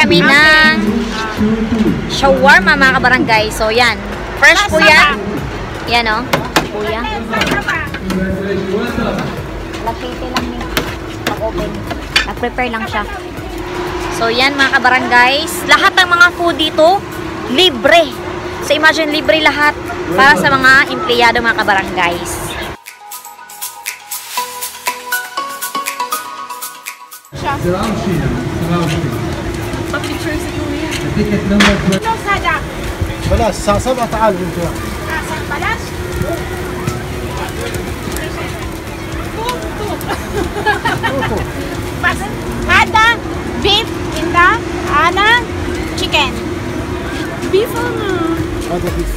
kami ng shawarma mga kabarangay. So yan, fresh po yan. Yan o, kuya. Lagpiti lang niya. Mag-open. Nag-prepare lang siya. So yan mga kabarangays, lahat ng mga food dito, libre. So imagine, libre lahat para sa mga empleyado mga kabarangays. بلاش الساعة 7 تعالوا انتوا بلاش هذا beef inda ana chicken beef هذا بيف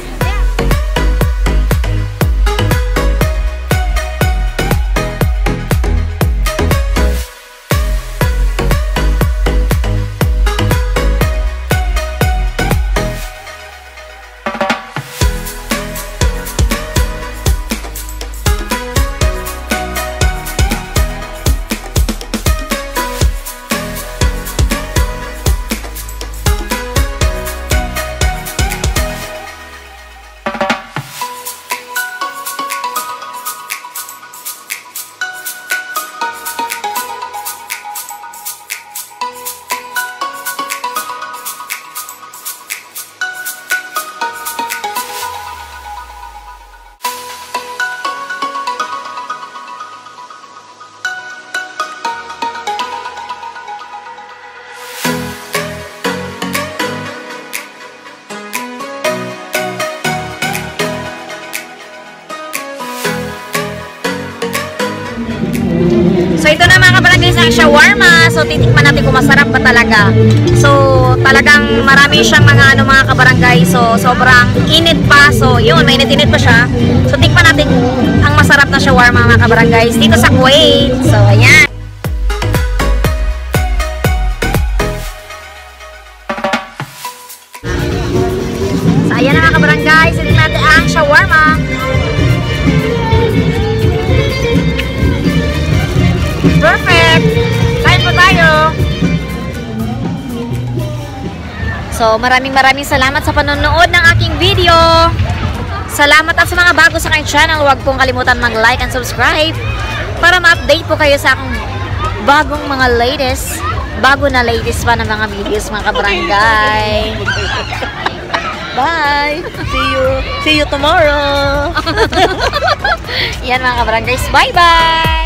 So ito na mga kabarangay ng shawarma. So titikman natin kung masarap ba talaga. So talagang marami siyang mga mga kabarangay. So sobrang init pa. So yun, mainit-init pa siya. So tikman natin ang masarap na shawarma mga kabarangay dito sa Kuwait. So ayan. So ayan na mga kabarangay. So tikman natin ang shawarma. Perfect! Kain po tayo! So, maraming salamat sa panonood ng aking video. Salamat at sa mga bago sa aking channel. Huwag pong kalimutan mag-like and subscribe para ma-update po kayo sa aking bagong mga bago na latest pa ng mga videos mga kabarangay. Bye! See you tomorrow! Yan mga kabarangays. Bye-bye!